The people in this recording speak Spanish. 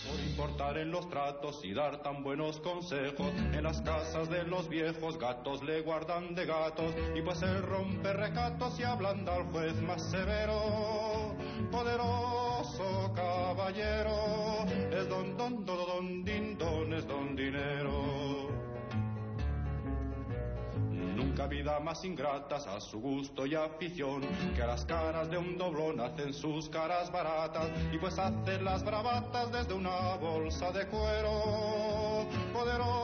Por importar en los tratos y dar tan buenos consejos, en las casas de los viejos gatos le guardan de gatos, y pues él rompe recatos y ablanda al juez más severo. Poderoso caballero, es don din don, es don dinero. Nunca vida más ingratas a su gusto y afición, que a las caras de un doblón hacen sus caras baratas, y pues hacen las bravatas desde una bolsa de cuero. Poderoso